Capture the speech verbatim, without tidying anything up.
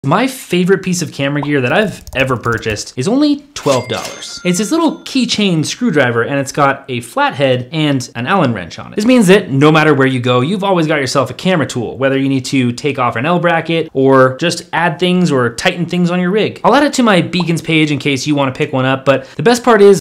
My favorite piece of camera gear that I've ever purchased is only twelve dollars. It's this little keychain screwdriver and it's got a flathead and an Allen wrench on it. This means that no matter where you go, you've always got yourself a camera tool, whether you need to take off an L bracket or just add things or tighten things on your rig. I'll add it to my beacons page in case you want to pick one up, but the best part is